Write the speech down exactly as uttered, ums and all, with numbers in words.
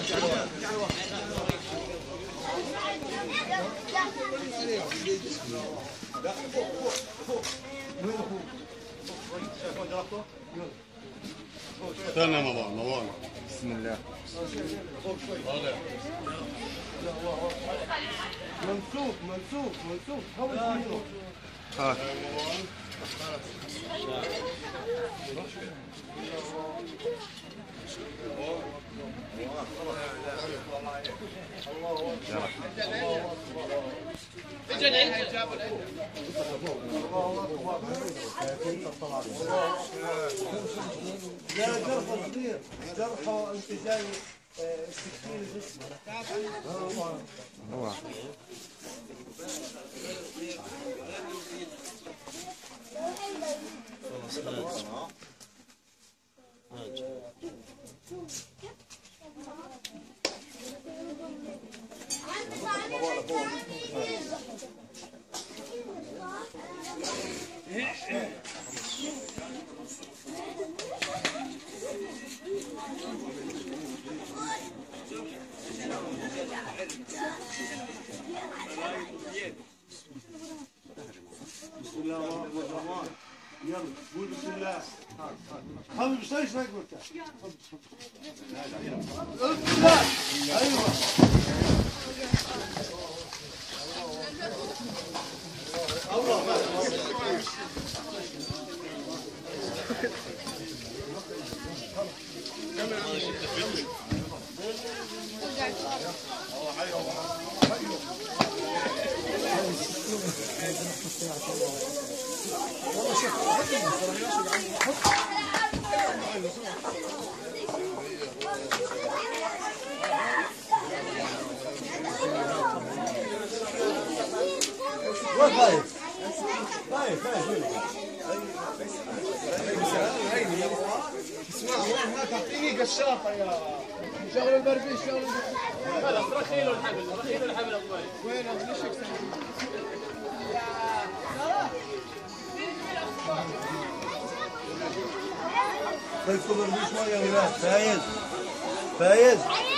استنى مروان مروان بسم الله. ممسوك ممسوك ممسوك حاول تجيبه. ها لا جرح صغير جرحه انت جاي سكين جسمه. هو بسم الله الرحمن الرحيم. يلا قول بسم الله. حبيبي ايش ايش نقول لك؟ بسم الله. ايوه. وين خايف؟ خايف خايف اسمع وين ما تعطيني قشاطه يا شغل البربيش شغل خلاص رخيله الحبل رخيله الحبل ابو مالك. وين ليش يكسر؟ طيب كبر مش ميه يا ولاد. فايز فايز